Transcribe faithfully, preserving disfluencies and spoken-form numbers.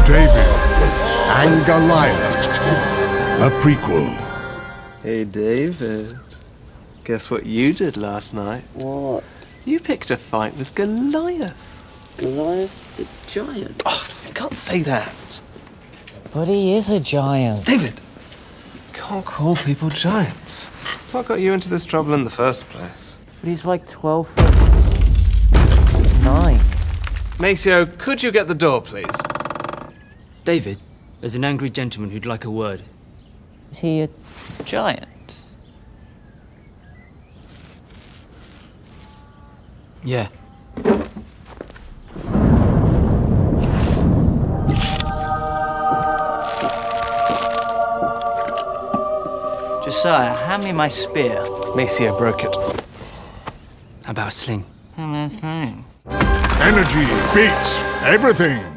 David and Goliath, a prequel. Hey, David. Guess what you did last night? What? You picked a fight with Goliath. Goliath the giant? Oh, you can't say that. But he is a giant. David, you can't call people giants. That's what got you into this trouble in the first place. But he's like twelve foot nine. Maceo, could you get the door, please? David, there's an angry gentleman who'd like a word. Is he a giant? Yeah. Josiah, hand me my spear. Maceo broke it. How about a sling? How about a sling? Energy beats everything.